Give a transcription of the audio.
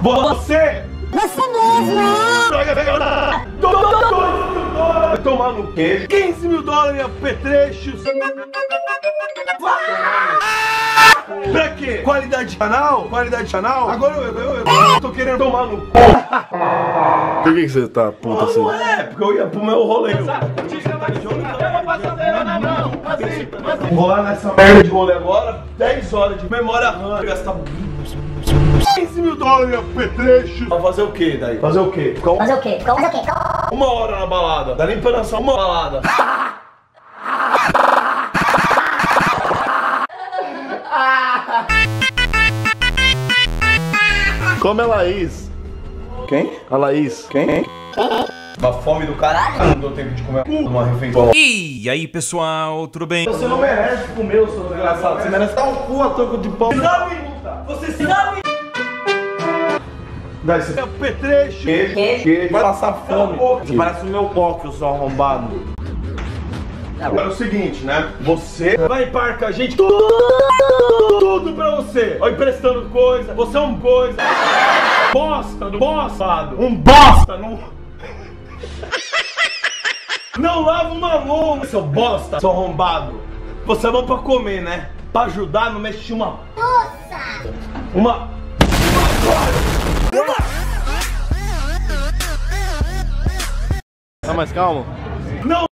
Você! Você mesmo, é? Vai tomar no quê? 15 mil dólares em apetrechos. Pra quê? Qualidade de canal? Qualidade de canal? Agora eu tô querendo tomar no cu. Por que você tá puta assim? Não é, porque eu ia pro meu rolê. Vou lá nessa merda de rolê agora, 10 horas de memória RAM. Gastar 15 mil dólares em apetrecho. Pra fazer o quê daí? Fazer o quê? Fazer o quê? Fazer o quê? Uma hora na balada. Dá nem pra dançar uma balada. Come a Laís. Quem? A Laís. Quem? Uma fome do caralho. Não deu tempo de comer uma refeição. E aí pessoal, tudo bem? Você não merece comer, o seu desgraçado. Você merece dar um cu a toco de pau. Você se dá Dá esse apetrecho. Queijo. Vai passar fome. Você parece o meu coque, o seu arrombado. Agora é o seguinte, né? Você vai emparcar com a gente tudo pra você. Ó, emprestando coisa. Você é um coisa. Bosta do bosta. Um bosta. Não lava uma louça, seu bosta, seu arrombado. Você é bom pra comer, né? Pra ajudar, não mexe uma... Nossa! Uma... Tá mais calmo? Não!